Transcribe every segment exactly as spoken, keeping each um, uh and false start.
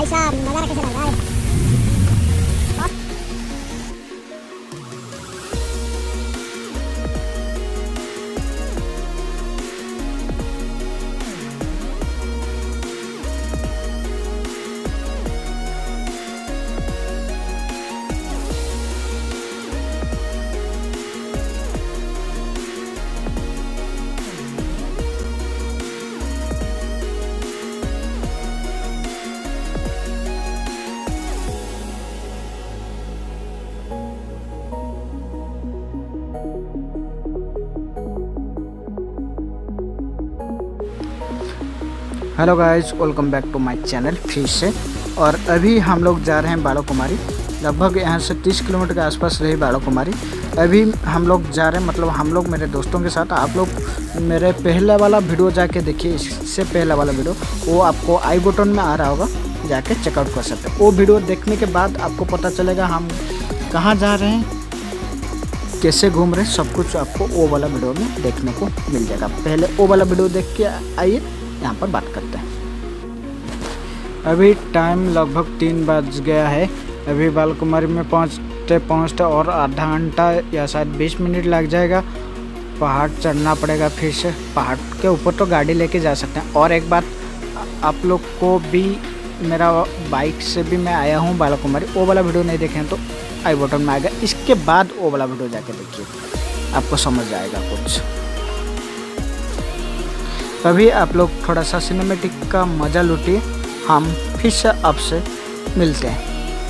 कैसा नज़ारा कैसा लग रहा है। Hello guys, welcome back to my channel फिर से। और अभी हम लोग जा रहे हैं बालो कुमारी। लगभग यहाँ से तीस किलोमीटर के आसपास रही बालो कुमारी। अभी हम लोग जा रहे हैं, मतलब हम लोग मेरे दोस्तों के साथ। आप लोग मेरे पहला वाला वीडियो जाके देखिए, इससे पहला वाला वीडियो वो आपको आई बटन में आ रहा होगा, जाके चेकआउट कर सकते हैं। वो वीडियो देखने के बाद आपको पता चलेगा हम कहाँ जा रहे हैं, कैसे घूम रहे हैं, सब कुछ आपको वो वाला वीडियो में देखने को मिल जाएगा। पहले वो वाला वीडियो देख के आइए, यहाँ पर बात करते हैं। अभी टाइम लगभग तीन बज गया है। अभी बालो कुमारी में पहुँचते पहुँचते और आधा घंटा या शायद बीस मिनट लग जाएगा। पहाड़ चढ़ना पड़ेगा फिर से। पहाड़ के ऊपर तो गाड़ी लेके जा सकते हैं। और एक बात आप लोग को भी, मेरा बाइक से भी मैं आया हूँ बालो कुमारी, वो वाला वीडियो नहीं देखें तो आई बटन में आएगा। इसके बाद वो वाला वीडियो जाके देखिए, आपको समझ जाएगा कुछ। अभी आप लोग थोड़ा सा सिनेमैटिक का मज़ा लूटिए। हम फिर से आपसे मिलते हैं।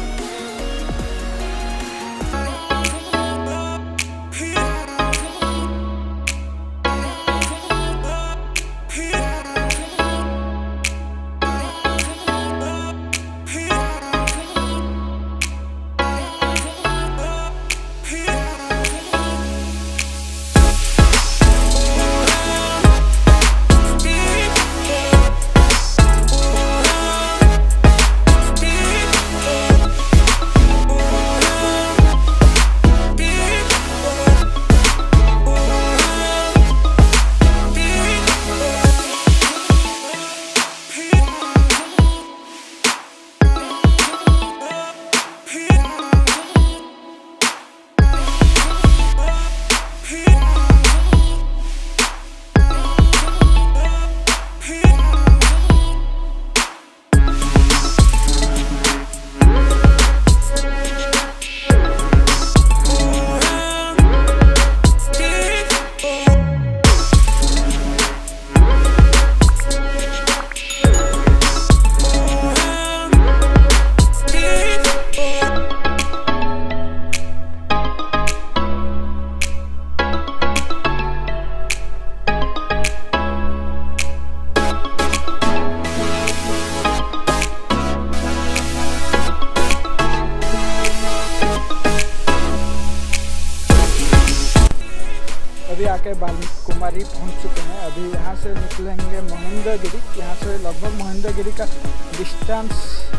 अभी आके बालो कुमारी पहुंच चुके हैं। अभी यहाँ से निकलेंगे महेंद्रगिरी। यहाँ से लगभग महेंद्रगिरी का डिस्टेंस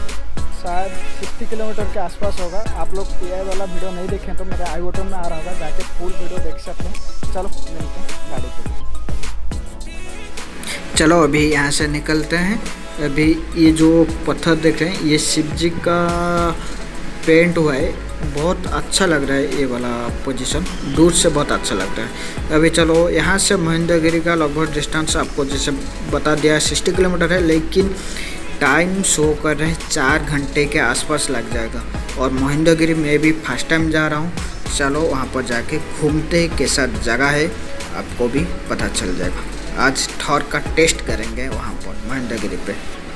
शायद साठ किलोमीटर के आसपास होगा। आप लोग ये वाला वीडियो नहीं देखें तो मेरे आई बटन में आ रहा होगा, जाके फुल वीडियो देख सकते हैं। चलो मिलते हैं गाड़ी पे। चलो अभी यहाँ से निकलते हैं। अभी ये जो पत्थर देख रहे हैं, ये शिव जी का पेंट हुआ है। बहुत अच्छा लग रहा है ये वाला पोजीशन, दूर से बहुत अच्छा लगता है। अभी चलो, यहाँ से महेंद्रगिरी का लगभग डिस्टेंस आपको जैसे बता दिया साठ किलोमीटर है, लेकिन टाइम शो कर रहे हैं चार घंटे के आसपास लग जाएगा। और महेंद्रगिरी में भी फर्स्ट टाइम जा रहा हूँ। चलो वहाँ पर जाके घूमते, कैसा जगह है आपको भी पता चल जाएगा। आज ठोर का टेस्ट करेंगे वहाँ पर महेंद्रगिरी पे।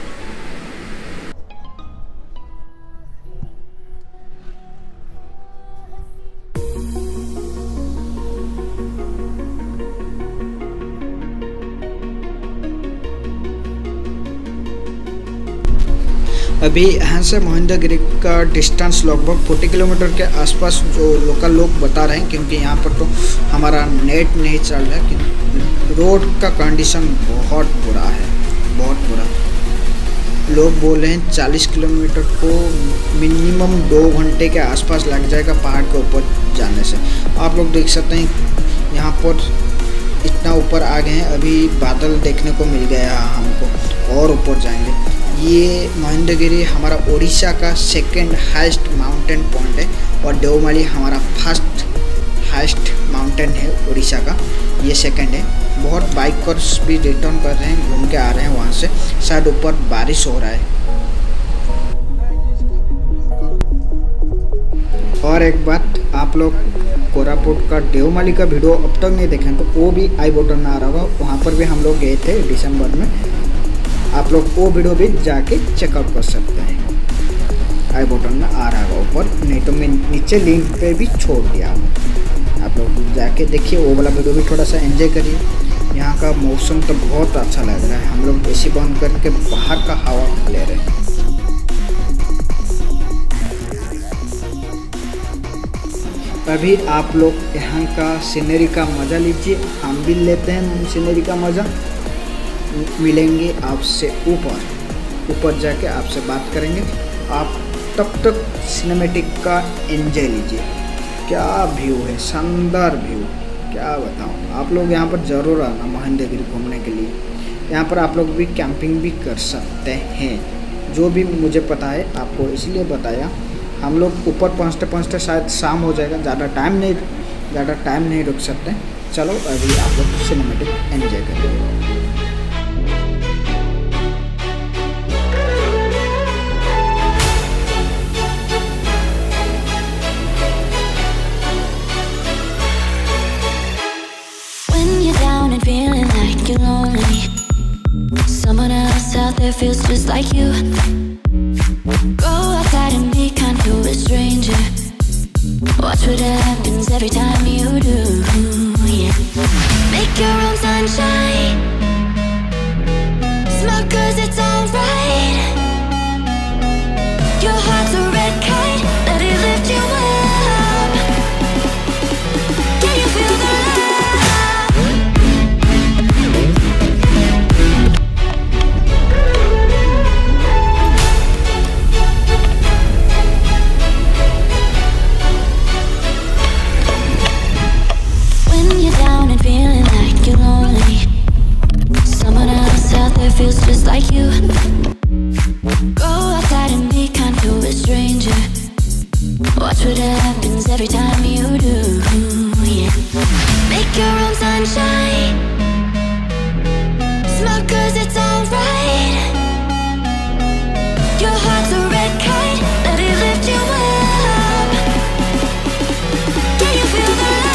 अभी यहाँ से महेंद्रगिरी का डिस्टेंस लगभग चालीस किलोमीटर के आसपास जो लोकल लोग बता रहे हैं, क्योंकि यहाँ पर तो हमारा नेट नहीं चल रहा है। कि रोड का कंडीशन बहुत बुरा है, बहुत बुरा। लोग बोल रहे हैं चालीस किलोमीटर को मिनिमम दो घंटे के आसपास लग जाएगा पहाड़ के ऊपर जाने से। आप लोग देख सकते हैं यहाँ पर इतना ऊपर आ गए हैं। अभी बादल देखने को मिल गया हमको, और ऊपर जाएंगे। ये महेंद्रगिरी हमारा उड़ीसा का सेकंड हाईएस्ट माउंटेन पॉइंट है और देवमाली हमारा फर्स्ट हाईएस्ट माउंटेन है उड़ीसा का, ये सेकंड है। बहुत बाइकर्स भी रिटर्न कर रहे हैं, घूम के आ रहे हैं वहाँ से, शायद ऊपर बारिश हो रहा है। और एक बात, आप लोग कोरापुट का देवमाली का वीडियो अब तक नहीं देखें तो वो भी आई बटन में आ रहा होगा, वहाँ पर भी हम लोग गए थे दिसंबर में, आप लोग वो वीडियो भी जाके चेकआउट कर सकते हैं, आई बटन में आ रहा होगा ऊपर, नहीं तो मैं नीचे लिंक पे भी छोड़ दिया, आप लोग जाके देखिए वो वाला वीडियो भी थोड़ा सा एंजॉय करिए। यहाँ का मौसम तो बहुत अच्छा लग रहा है, हम लोग एसी बंद करके बाहर का हवा ले रहे हैं। अभी आप लोग यहाँ का सीनरी का मज़ा लीजिए, हम भी लेते हैं सीनरी का मज़ा। मिलेंगे आपसे ऊपर, ऊपर जाके आपसे बात करेंगे, आप तब तक सिनेमैटिक का एंजॉय लीजिए। क्या व्यू है, शानदार व्यू, क्या बताऊँ। आप लोग यहाँ पर ज़रूर आना महेंद्रगिरी घूमने के लिए। यहाँ पर आप लोग भी कैंपिंग भी कर सकते हैं, जो भी मुझे पता है आपको इसलिए बताया। हम लोग ऊपर पहुँचते पहुँचते शायद शाम हो जाएगा, ज़्यादा टाइम नहीं ज़्यादा टाइम नहीं रुक सकते। चलो अभी आप लोग सिनेमैटिक एंजॉय करेंगे। Feeling like you're lonely, someone else out there feels just like you. Go outside and be kind to a stranger. Watch what happens every time you do. Yeah. Make your own sunshine. Smile 'cause it's alright. Your heart's a red kite, let it lift you up. Can you feel the love? Feels just like you. Go outside and be kind to a stranger. Watch what happens every time you do. Yeah. Make your own sunshine. Smile 'cause it's alright. Your heart's a red kite, let it lift you up. Can you feel the love?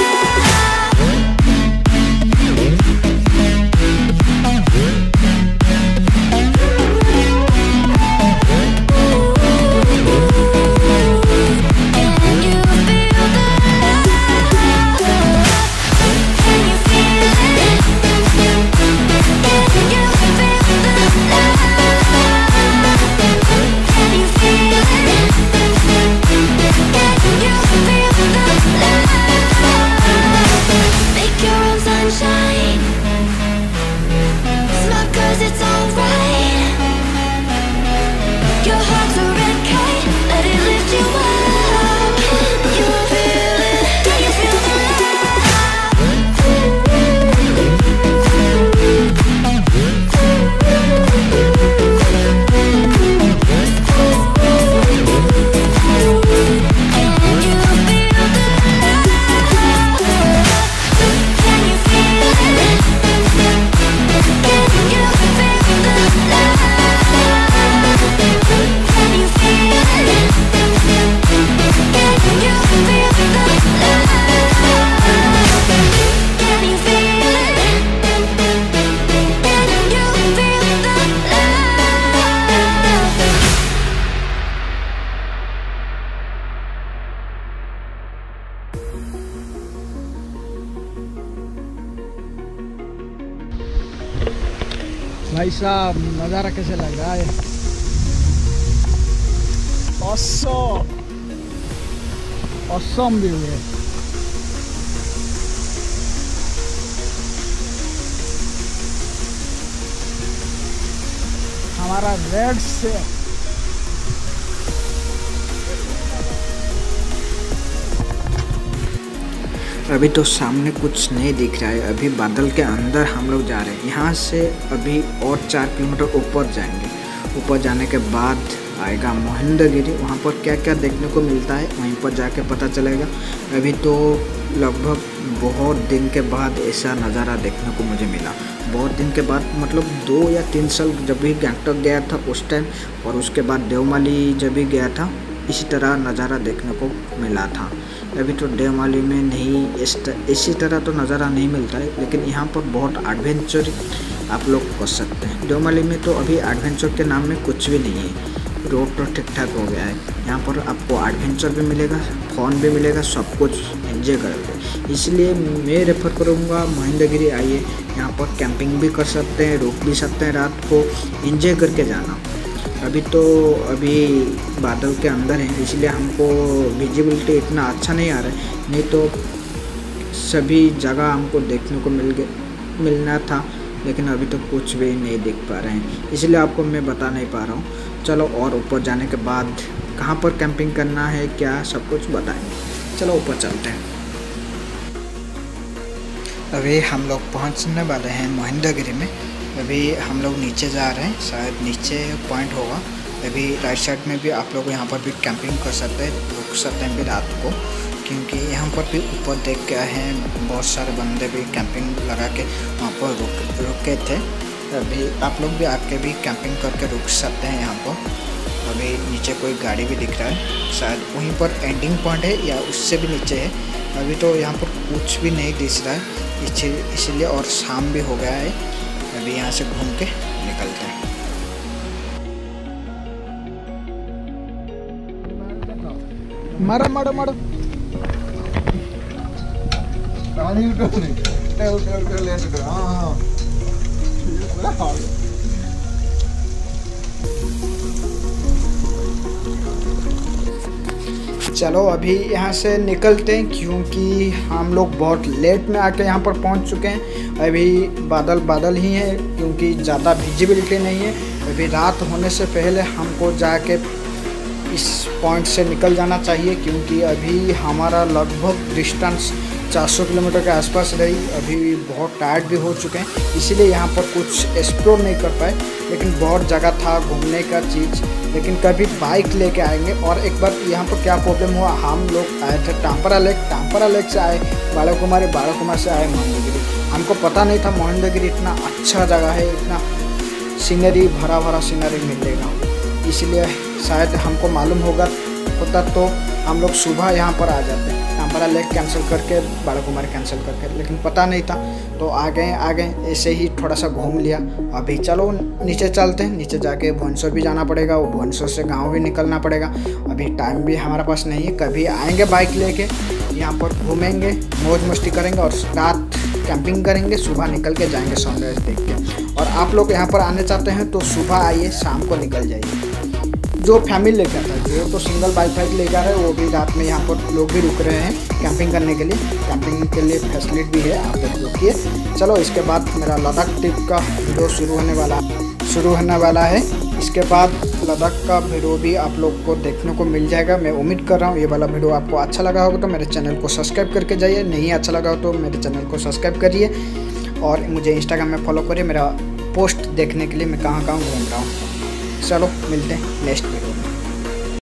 भाई साहब नज़ारा कैसे लग रहा है? Awesome awesome view है। हमारा red से अभी तो सामने कुछ नहीं दिख रहा है, अभी बादल के अंदर हम लोग जा रहे हैं। यहाँ से अभी और चार किलोमीटर ऊपर जाएंगे ऊपर जाने के बाद आएगा महेंद्रगिरी। वहाँ पर क्या क्या देखने को मिलता है वहीं पर जाके पता चलेगा। अभी तो लगभग बहुत दिन के बाद ऐसा नज़ारा देखने को मुझे मिला। बहुत दिन के बाद मतलब दो या तीन साल जब भी गैंगटॉक गया था उस टाइम, और उसके बाद देवमाली जब भी गया था इसी तरह नज़ारा देखने को मिला था। अभी तो देवमाली में नहीं इस इसी तरह तो नज़ारा नहीं मिलता है, लेकिन यहाँ पर बहुत एडवेंचर आप लोग कर सकते हैं। देवमाली में तो अभी एडवेंचर के नाम में कुछ भी नहीं है, रोड तो ठीक ठाक हो गया है। यहाँ पर आपको एडवेंचर भी मिलेगा, फन भी मिलेगा, सब कुछ एंजॉय करोगे। इसलिए मैं रेफर करूँगा महेंद्रगिरी आइए। यहाँ पर कैंपिंग भी कर सकते हैं, रुक भी सकते हैं, रात को एंजॉय करके जाना। अभी तो अभी बादल के अंदर है इसलिए हमको विजिबिलिटी इतना अच्छा नहीं आ रहा है, नहीं तो सभी जगह हमको देखने को मिल गए मिलना था, लेकिन अभी तो कुछ भी नहीं देख पा रहे हैं, इसलिए आपको मैं बता नहीं पा रहा हूँ। चलो और ऊपर जाने के बाद कहाँ पर कैंपिंग करना है क्या सब कुछ बताएंगे। चलो ऊपर चलते हैं। अभी हम लोग पहुँचने वाले हैं महेंद्रगिरी में। अभी हम लोग नीचे जा रहे हैं, शायद नीचे पॉइंट होगा। अभी राइट साइड में भी आप लोग यहाँ पर भी कैंपिंग कर सकते हैं, रुक सकते हैं भी रात को, क्योंकि यहाँ पर भी ऊपर देख के आए हैं बहुत सारे बंदे भी कैंपिंग लगा के वहाँ पर रुक रुके थे। अभी आप लोग भी आके भी कैंपिंग करके रुक सकते हैं यहाँ पर। अभी नीचे कोई गाड़ी भी दिख रहा है, शायद वहीं पर एंडिंग पॉइंट है या उससे भी नीचे है। अभी तो यहाँ पर कुछ भी नहीं दिख रहा है, इसीलिए और शाम भी हो गया है। अभी यहाँ से घूम के निकलते हैं। मारो मारो मारो चलो अभी यहाँ से निकलते हैं, क्योंकि हम लोग बहुत लेट में आके यहाँ पर पहुँच चुके हैं। अभी बादल बादल ही हैं, क्योंकि ज़्यादा विजिबिलिटी नहीं है। अभी रात होने से पहले हमको जाके इस पॉइंट से निकल जाना चाहिए, क्योंकि अभी हमारा लगभग डिस्टेंस चार सौ किलोमीटर के आसपास रही। अभी बहुत टायर्ड भी हो चुके हैं, इसीलिए यहाँ पर कुछ एक्सप्लोर नहीं कर पाए, लेकिन बहुत जगह था घूमने का चीज़। लेकिन कभी बाइक लेके आएंगे। और एक बार यहाँ पर क्या प्रॉब्लम हुआ, हम लोग आए थे टांपरा लेक, टांपरा लेक से आए बालकुमारी, बालकुमारी से आए महेंद्रगिरी। हमको पता नहीं था महेंद्रगिरी इतना अच्छा जगह है, इतना सीनरी भरा भरा सीनरी मिलेगा, इसलिए शायद हमको मालूम होगा होता तो हम लोग सुबह यहाँ पर आ जाते। टांपरा लेक कैंसिल करके बालकुमारी कैंसिल करके, लेकिन पता नहीं था तो आ गए आ गए ऐसे ही थोड़ा सा घूम लिया। अभी चलो नीचे चलते हैं, नीचे जाके भुवनेश्वर भी जाना पड़ेगा, वो भुवनेश्वर से गांव भी निकलना पड़ेगा। अभी टाइम भी हमारे पास नहीं है, कभी आएंगे बाइक लेके यहाँ पर घूमेंगे, मौज मस्ती करेंगे और रात कैंपिंग करेंगे, सुबह निकल के जाएंगे सनराइज देख के। और आप लोग यहाँ पर आने चाहते हैं तो सुबह आइए, शाम को निकल जाइए। जो फैमिली लेकर आता है, जो तो सिंगल बाइक बाइक ले जा रहे हैं, वो भी रात में यहाँ पर लोग भी रुक रहे हैं कैंपिंग करने के लिए। कैंपिंग के लिए फैसिलिटी भी है, आप लोग रुकिए। चलो इसके बाद मेरा लद्दाख ट्रिप का वीडियो शुरू होने वाला शुरू होने वाला है। इसके बाद लद्दाख का वीडियो भी आप लोग को देखने को मिल जाएगा, मैं उम्मीद कर रहा हूँ। ये वाला वीडियो आपको अच्छा लगा होगा तो मेरे चैनल को सब्सक्राइब करके जाइए, नहीं अच्छा लगा हो तो मेरे चैनल को सब्सक्राइब करिए। और मुझे इंस्टाग्राम में फॉलो करिए मेरा पोस्ट देखने के लिए, मैं कहाँ कहाँ घूम रहा हूँ। चलो मिलते हैं नेक्स्ट वीडियो में।